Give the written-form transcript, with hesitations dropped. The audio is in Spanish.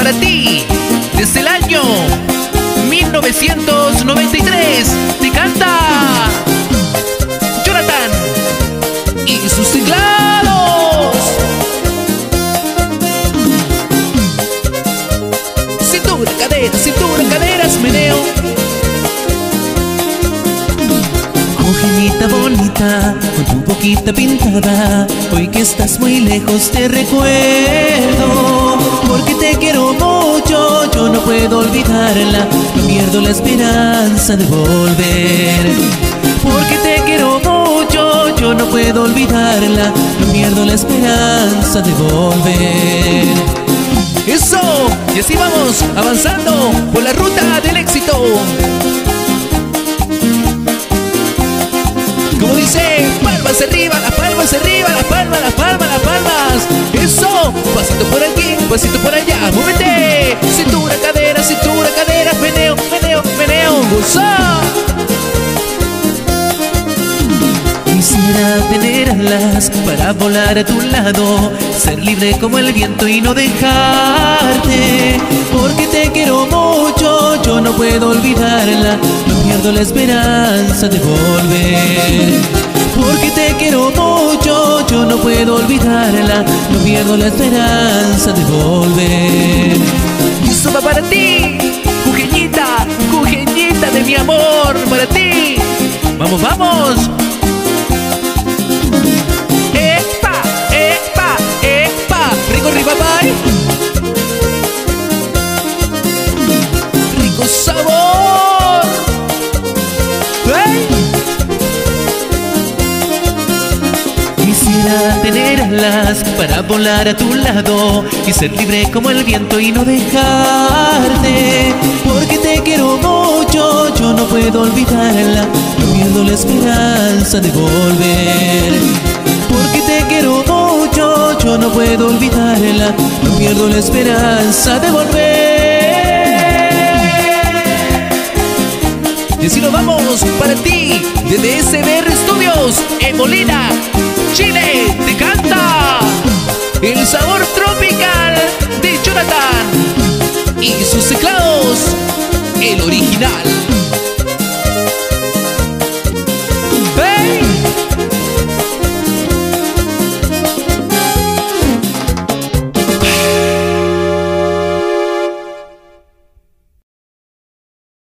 para ti, desde el año 1993, te canta Jonathan y sus teclados. Cintura, caderas, meneo. Mojenita bonita, con tu boquita pintada, hoy que estás muy lejos te recuerdo, porque te quiero mucho, yo no puedo olvidarla, no pierdo la esperanza de volver. Porque te quiero mucho, yo no puedo olvidarla, no pierdo la esperanza de volver. ¡Eso! Y así vamos, avanzando por la ruta del éxito. Como dice, palmas arriba, las palmas arriba, las palmas, las palmas, las palmas. ¡Eso! Pasito por aquí, pasito por allá, ¡múvete! Cintura, cadera, meneo, meneo, meneo. ¡Goza! Quisiera tener alas para volar a tu lado, ser libre como el viento y no dejarte. Porque te quiero mucho, yo no puedo olvidarla, no pierdo la esperanza de volver. Porque te quiero mucho, yo no puedo olvidarla, no pierdo la esperanza de volver. Y eso va para ti, Jujeñita, Jujeñita de mi amor, para ti. ¡Vamos, vamos! Rico ribabay, rico sabor. ¡Hey! Quisiera tener alas para volar a tu lado y ser libre como el viento y no dejarte. Porque te quiero mucho, yo no puedo olvidarla, no pierdo la esperanza de volver. Porque te quiero mucho, yo no puedo olvidarla, no pierdo la esperanza de volver. Y así nos vamos para ti, desde SBR Studios, en Molina, Chile, te canta el sabor tropical de Jonathan y sus teclados, el original.